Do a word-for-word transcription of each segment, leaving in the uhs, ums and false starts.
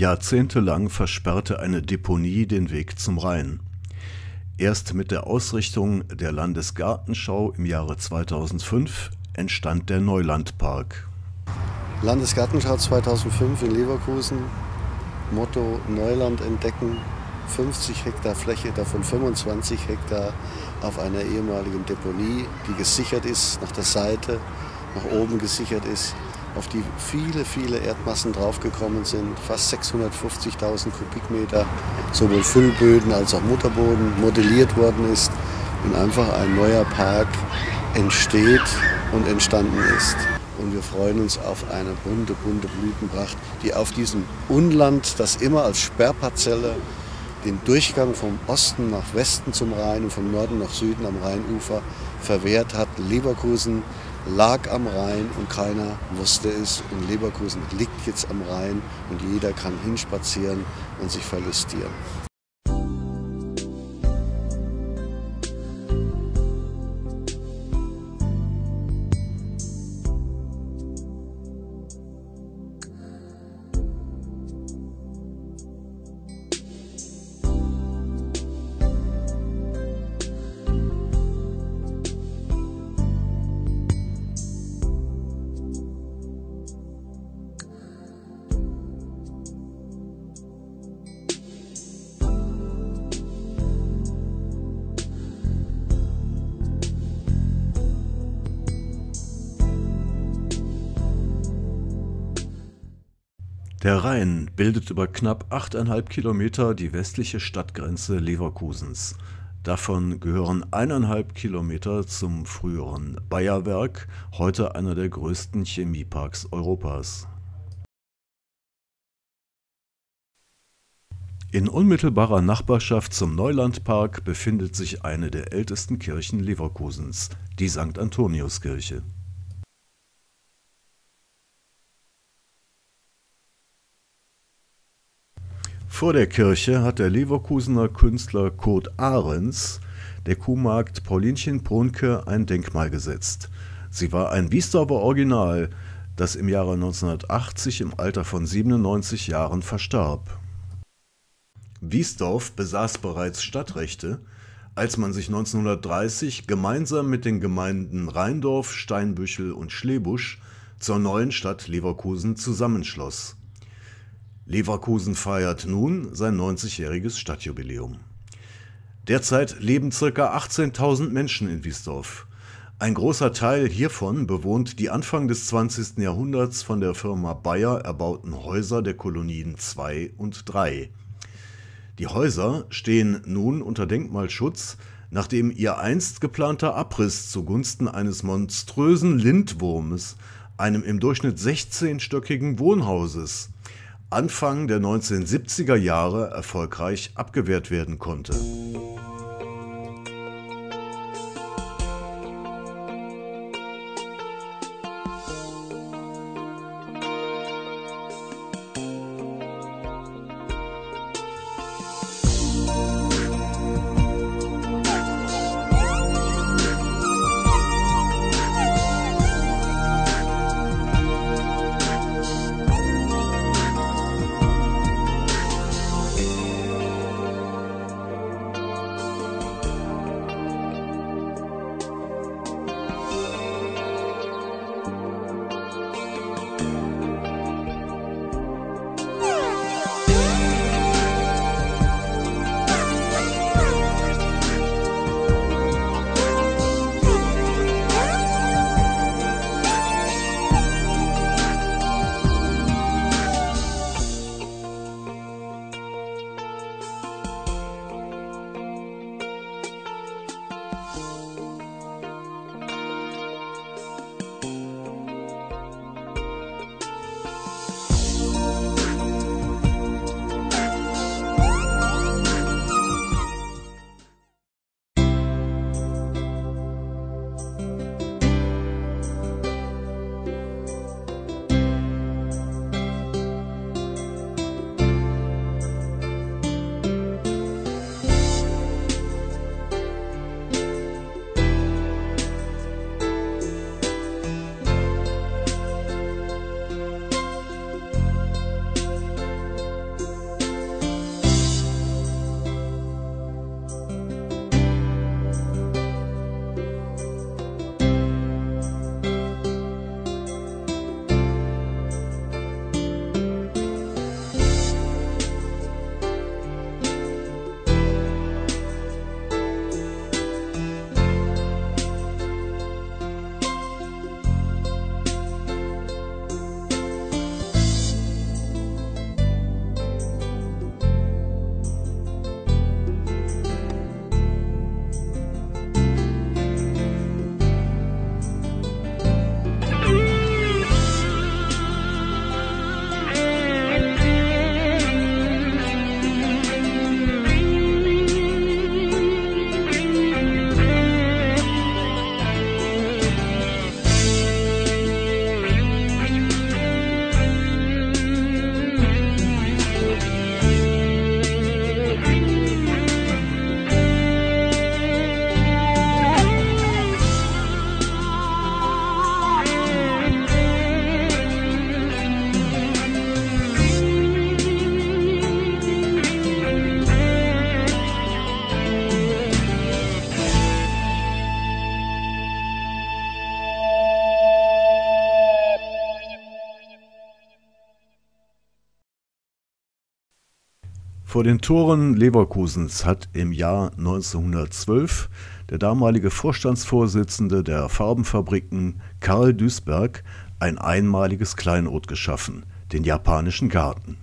Jahrzehntelang versperrte eine Deponie den Weg zum Rhein. Erst mit der Ausrichtung der Landesgartenschau im Jahre zweitausendfünf entstand der Neulandpark. Landesgartenschau zweitausendfünf in Leverkusen, Motto Neuland entdecken, fünfzig Hektar Fläche, davon fünfundzwanzig Hektar auf einer ehemaligen Deponie, die gesichert ist, nach der Seite, nach oben gesichert ist, auf die viele, viele Erdmassen draufgekommen sind, fast sechshundertfünfzigtausend Kubikmeter, sowohl Füllböden als auch Mutterboden modelliert worden ist und einfach ein neuer Park entsteht und entstanden ist. Und wir freuen uns auf eine bunte, bunte Blütenpracht, die auf diesem Unland, das immer als Sperrparzelle den Durchgang vom Osten nach Westen zum Rhein und vom Norden nach Süden am Rheinufer verwehrt hat. Leverkusen lag am Rhein und keiner wusste es. Und Leverkusen liegt jetzt am Rhein und jeder kann hinspazieren und sich verlustieren. Der Rhein bildet über knapp achteinhalb Kilometer die westliche Stadtgrenze Leverkusens. Davon gehören eineinhalb Kilometer zum früheren Bayerwerk, heute einer der größten Chemieparks Europas. In unmittelbarer Nachbarschaft zum Neulandpark befindet sich eine der ältesten Kirchen Leverkusens, die Sankt Antoniuskirche. Vor der Kirche hat der Leverkusener Künstler Kurt Ahrens der Kuhmagd Paulinchen Pohnke ein Denkmal gesetzt. Sie war ein Wiesdorfer Original, das im Jahre neunzehnhundertachtzig im Alter von siebenundneunzig Jahren verstarb. Wiesdorf besaß bereits Stadtrechte, als man sich neunzehnhundertdreißig gemeinsam mit den Gemeinden Rheindorf, Steinbüchel und Schlebusch zur neuen Stadt Leverkusen zusammenschloss. Leverkusen feiert nun sein neunzigjähriges Stadtjubiläum. Derzeit leben ca. achtzehntausend Menschen in Wiesdorf. Ein großer Teil hiervon bewohnt die Anfang des zwanzigsten Jahrhunderts von der Firma Bayer erbauten Häuser der Kolonien zwei und drei. Die Häuser stehen nun unter Denkmalschutz, nachdem ihr einst geplanter Abriss zugunsten eines monströsen Lindwurmes, einem im Durchschnitt sechzehnstöckigen Wohnhauses, Anfang der neunzehnhundertsiebziger Jahre erfolgreich abgewehrt werden konnte. Vor den Toren Leverkusens hat im Jahr neunzehnhundertzwölf der damalige Vorstandsvorsitzende der Farbenfabriken Karl Duisberg ein einmaliges Kleinod geschaffen, den Japanischen Garten.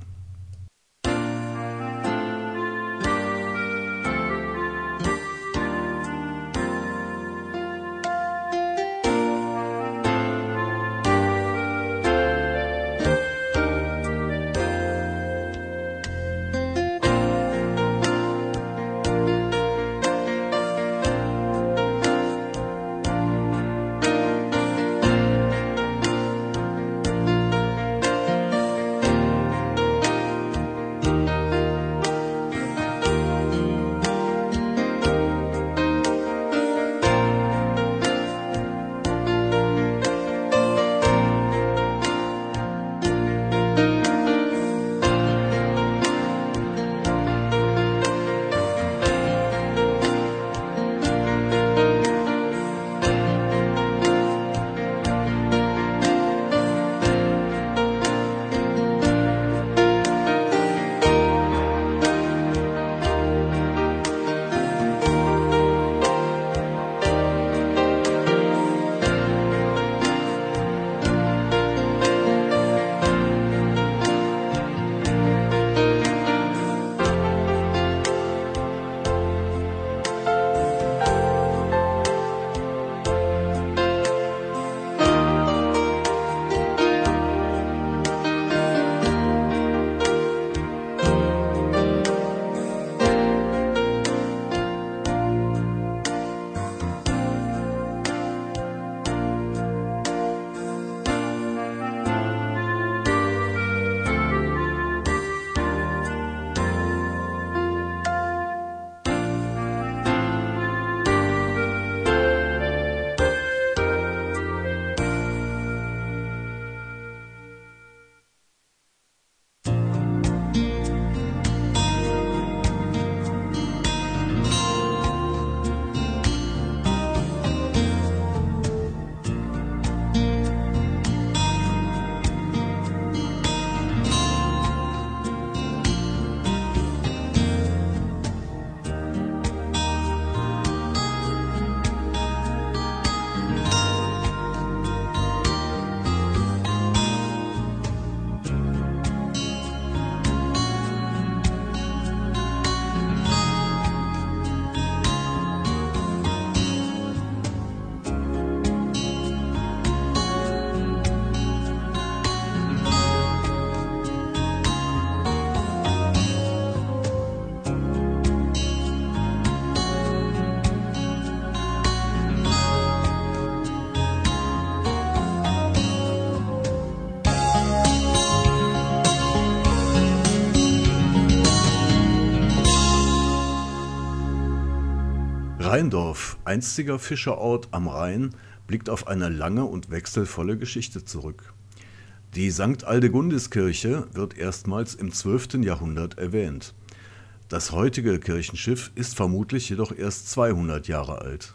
Rheindorf, einstiger Fischerort am Rhein, blickt auf eine lange und wechselvolle Geschichte zurück. Die Sankt Aldegundiskirche wird erstmals im zwölften Jahrhundert erwähnt. Das heutige Kirchenschiff ist vermutlich jedoch erst zweihundert Jahre alt.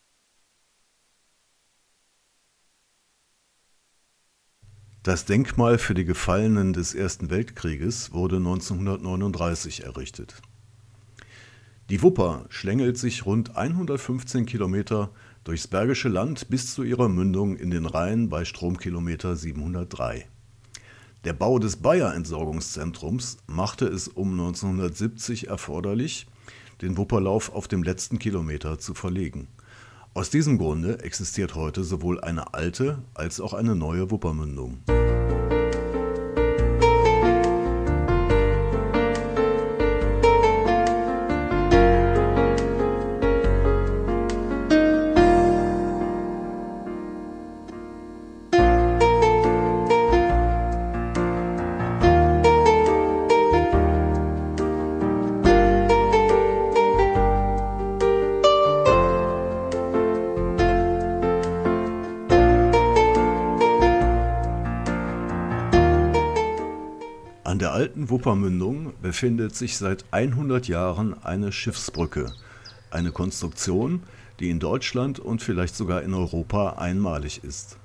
Das Denkmal für die Gefallenen des Ersten Weltkrieges wurde neunzehnhundertneununddreißig errichtet. Die Wupper schlängelt sich rund hundertfünfzehn Kilometer durchs Bergische Land bis zu ihrer Mündung in den Rhein bei Stromkilometer siebenhundertdrei. Der Bau des Bayer-Entsorgungszentrums machte es um neunzehnhundertsiebzig erforderlich, den Wupperlauf auf dem letzten Kilometer zu verlegen. Aus diesem Grunde existiert heute sowohl eine alte als auch eine neue Wuppermündung. An der alten Wuppermündung befindet sich seit hundert Jahren eine Schiffsbrücke, eine Konstruktion, die in Deutschland und vielleicht sogar in Europa einmalig ist.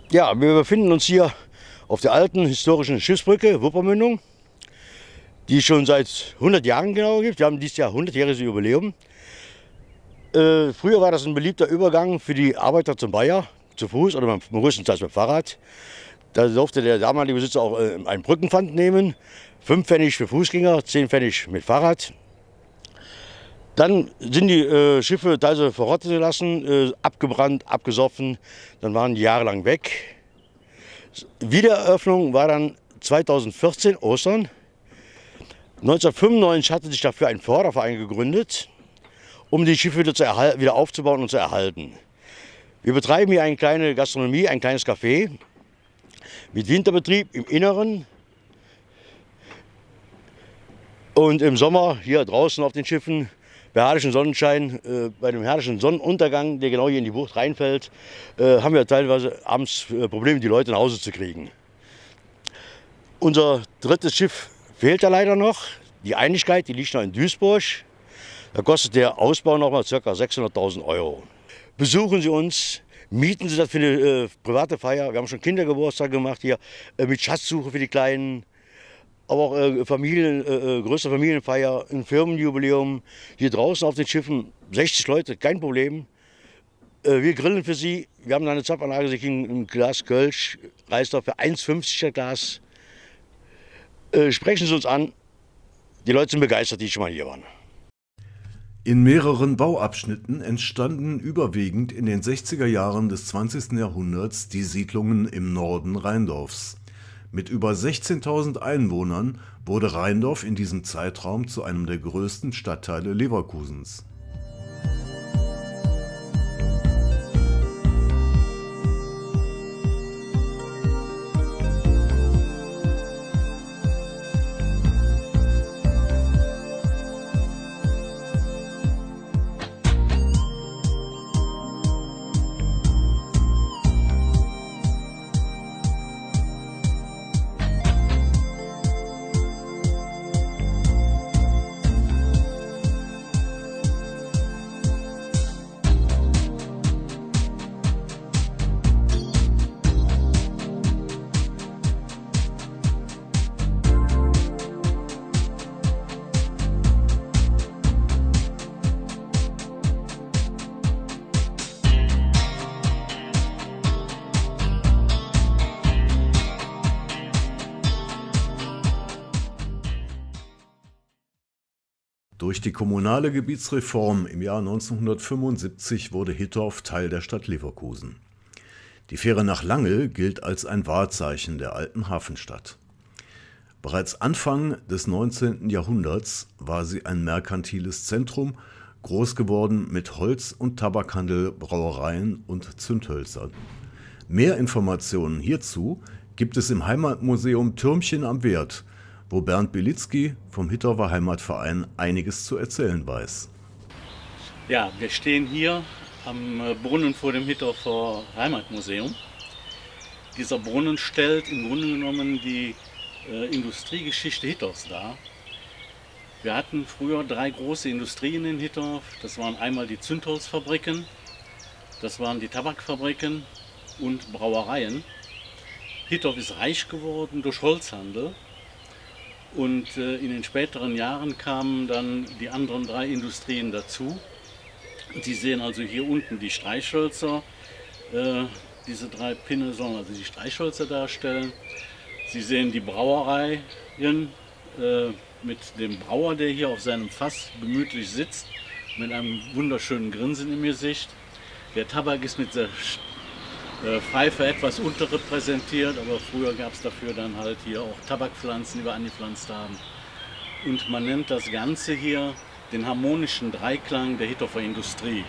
Ja, wir befinden uns hier auf der alten historischen Schiffsbrücke Wuppermündung, die es schon seit hundert Jahren genau gibt. Wir haben dieses Jahr hundertjähriges Jubiläum. Äh, früher war das ein beliebter Übergang für die Arbeiter zum Weiher, zu Fuß oder größtenteils mit Fahrrad. Da durfte der damalige Besitzer auch äh, einen Brückenpfand nehmen, fünf Pfennig für Fußgänger, zehn Pfennig mit Fahrrad. Dann sind die äh, Schiffe teilweise verrottet gelassen, äh, abgebrannt, abgesoffen, dann waren die jahrelang weg. Wiedereröffnung war dann zweitausendvierzehn, Ostern. neunzehnhundertfünfundneunzig hatte sich dafür ein Förderverein gegründet, um die Schiffe wieder, zu wieder aufzubauen und zu erhalten. Wir betreiben hier eine kleine Gastronomie, ein kleines Café mit Winterbetrieb im Inneren und im Sommer hier draußen auf den Schiffen bei herrlichen Sonnenschein, äh, bei dem herrlichen Sonnenuntergang, der genau hier in die Bucht reinfällt, äh, haben wir teilweise abends äh, Probleme, die Leute nach Hause zu kriegen. Unser drittes Schiff fehlt da leider noch. Die Einigkeit, die liegt noch in Duisburg. Da kostet der Ausbau noch mal ca. sechshunderttausend Euro. Besuchen Sie uns, mieten Sie das für eine äh, private Feier. Wir haben schon Kindergeburtstag gemacht hier, äh, mit Schatzsuche für die Kleinen. Aber auch äh, Familien, äh, größere Familienfeier, ein Firmenjubiläum. Hier draußen auf den Schiffen, sechzig Leute, kein Problem. Äh, wir grillen für Sie. Wir haben eine Zapfanlage, Sie kriegen ein Glas Kölsch, Reisdorf für eins fünfzig das Glas. Äh, sprechen Sie uns an. Die Leute sind begeistert, die schon mal hier waren. In mehreren Bauabschnitten entstanden überwiegend in den sechziger Jahren des zwanzigsten Jahrhunderts die Siedlungen im Norden Rheindorfs. Mit über sechzehntausend Einwohnern wurde Rheindorf in diesem Zeitraum zu einem der größten Stadtteile Leverkusens. Durch die kommunale Gebietsreform im Jahr neunzehnhundertfünfundsiebzig wurde Hittorf Teil der Stadt Leverkusen. Die Fähre nach Langel gilt als ein Wahrzeichen der alten Hafenstadt. Bereits Anfang des neunzehnten Jahrhunderts war sie ein merkantiles Zentrum, groß geworden mit Holz- und Tabakhandel, Brauereien und Zündhölzern. Mehr Informationen hierzu gibt es im Heimatmuseum Türmchen am Wert, wo Bernd Belitzky vom Hittorfer Heimatverein einiges zu erzählen weiß. Ja, wir stehen hier am Brunnen vor dem Hittorfer Heimatmuseum. Dieser Brunnen stellt im Grunde genommen die äh, Industriegeschichte Hittorfs dar. Wir hatten früher drei große Industrien in Hittorf. Das waren einmal die Zündholzfabriken, das waren die Tabakfabriken und Brauereien. Hittorf ist reich geworden durch Holzhandel. Und äh, in den späteren Jahren kamen dann die anderen drei Industrien dazu. Sie sehen also hier unten die Streichhölzer. Äh, diese drei Pinne sollen also die Streichhölzer darstellen. Sie sehen die Brauereien äh, mit dem Brauer, der hier auf seinem Fass gemütlich sitzt, mit einem wunderschönen Grinsen im Gesicht. Der Tabak ist mit der Pfeife etwas unterrepräsentiert, aber früher gab es dafür dann halt hier auch Tabakpflanzen, die wir angepflanzt haben. Und man nennt das Ganze hier den harmonischen Dreiklang der Hittorfer Industrie.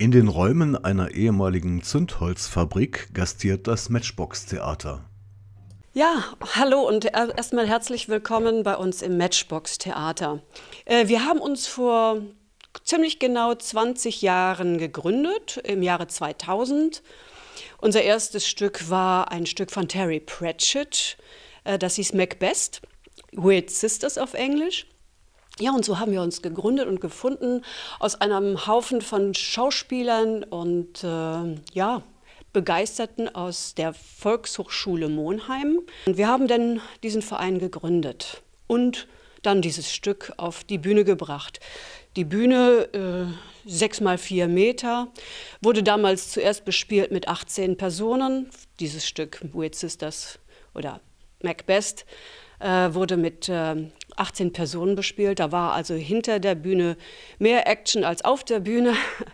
In den Räumen einer ehemaligen Zündholzfabrik gastiert das Matchbox-Theater. Ja, hallo und erstmal herzlich willkommen bei uns im Matchbox-Theater. Wir haben uns vor ziemlich genau zwanzig Jahren gegründet, im Jahre zweitausend. Unser erstes Stück war ein Stück von Terry Pratchett, das hieß Macbeth, Weird Sisters auf Englisch. Ja, und so haben wir uns gegründet und gefunden aus einem Haufen von Schauspielern und äh, ja, Begeisterten aus der Volkshochschule Monheim. Und wir haben dann diesen Verein gegründet und dann dieses Stück auf die Bühne gebracht. Die Bühne, äh, sechs mal vier Meter, wurde damals zuerst bespielt mit achtzehn Personen. Dieses Stück Weird Sisters oder Macbeth äh, wurde mit äh, achtzehn Personen bespielt. Da war also hinter der Bühne mehr Action als auf der Bühne.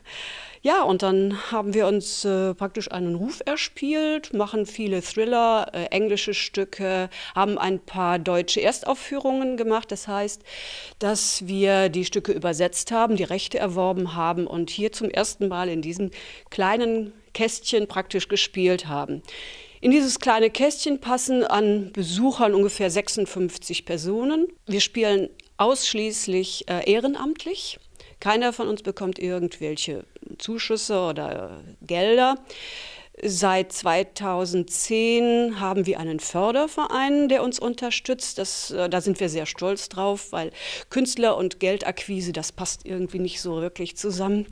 Ja, und dann haben wir uns äh, praktisch einen Ruf erspielt, machen viele Thriller, äh, englische Stücke, haben ein paar deutsche Erstaufführungen gemacht. Das heißt, dass wir die Stücke übersetzt haben, die Rechte erworben haben und hier zum ersten Mal in diesem kleinen Kästchen praktisch gespielt haben. In dieses kleine Kästchen passen an Besuchern ungefähr sechsundfünfzig Personen. Wir spielen ausschließlich äh, ehrenamtlich. Keiner von uns bekommt irgendwelche Zuschüsse oder äh, Gelder. Seit zweitausendzehn haben wir einen Förderverein, der uns unterstützt. Das, äh, da sind wir sehr stolz drauf, weil Künstler und Geldakquise, das passt irgendwie nicht so wirklich zusammen.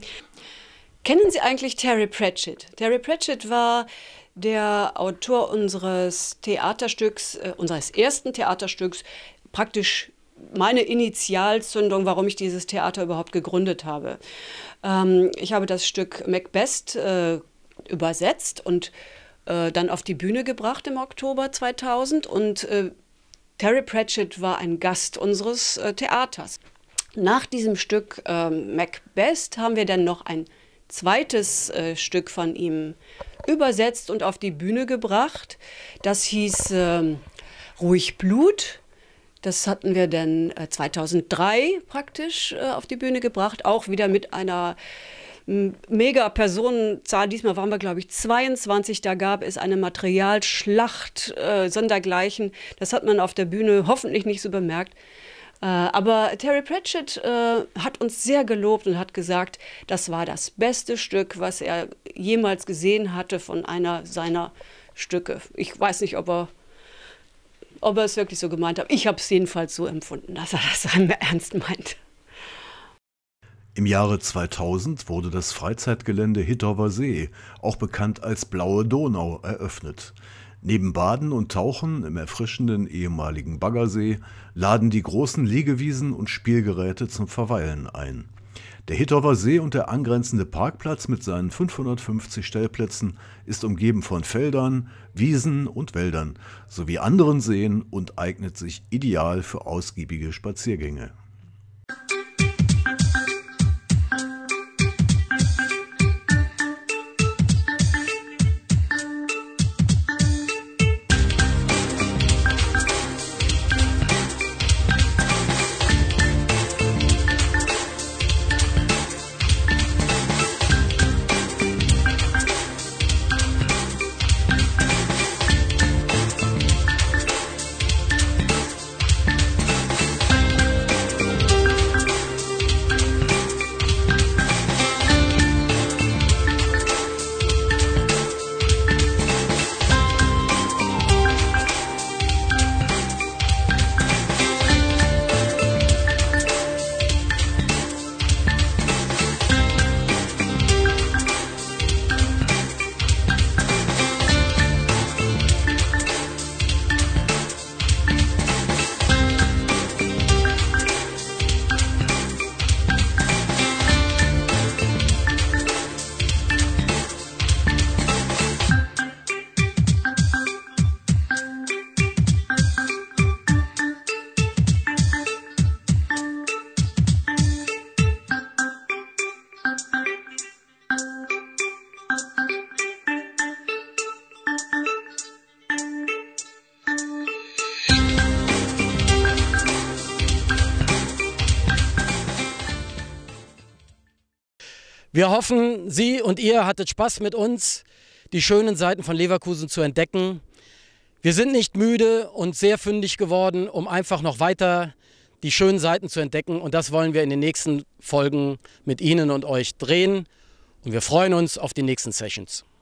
Kennen Sie eigentlich Terry Pratchett? Terry Pratchett war der Autor unseres Theaterstücks, äh, unseres ersten Theaterstücks, praktisch meine Initialzündung, warum ich dieses Theater überhaupt gegründet habe. Ähm, ich habe das Stück Macbeth äh, übersetzt und äh, dann auf die Bühne gebracht im Oktober zweitausend und äh, Terry Pratchett war ein Gast unseres äh, Theaters. Nach diesem Stück äh, Macbeth haben wir dann noch ein zweites äh, Stück von ihm übersetzt und auf die Bühne gebracht. Das hieß äh, Ruhig Blut. Das hatten wir dann äh, zweitausenddrei praktisch äh, auf die Bühne gebracht, auch wieder mit einer mega Personenzahl. Diesmal waren wir, glaube ich, zweiundzwanzig. Da gab es eine Materialschlacht, äh, sondergleichen. Das hat man auf der Bühne hoffentlich nicht so bemerkt. Äh, aber Terry Pratchett äh, hat uns sehr gelobt und hat gesagt, das war das beste Stück, was er jemals gesehen hatte von einer seiner Stücke. Ich weiß nicht, ob er, ob er es wirklich so gemeint hat. Ich habe es jedenfalls so empfunden, dass er das ernst meint. Im Jahre zweitausend wurde das Freizeitgelände Hittorfer See, auch bekannt als Blaue Donau, eröffnet. Neben Baden und Tauchen im erfrischenden ehemaligen Baggersee laden die großen Liegewiesen und Spielgeräte zum Verweilen ein. Der Hittorfer See und der angrenzende Parkplatz mit seinen fünfhundertfünfzig Stellplätzen ist umgeben von Feldern, Wiesen und Wäldern sowie anderen Seen und eignet sich ideal für ausgiebige Spaziergänge. Wir hoffen, Sie und ihr hattet Spaß mit uns, die schönen Seiten von Leverkusen zu entdecken. Wir sind nicht müde und sehr fündig geworden, um einfach noch weiter die schönen Seiten zu entdecken. Und das wollen wir in den nächsten Folgen mit Ihnen und euch drehen. Und wir freuen uns auf die nächsten Sessions.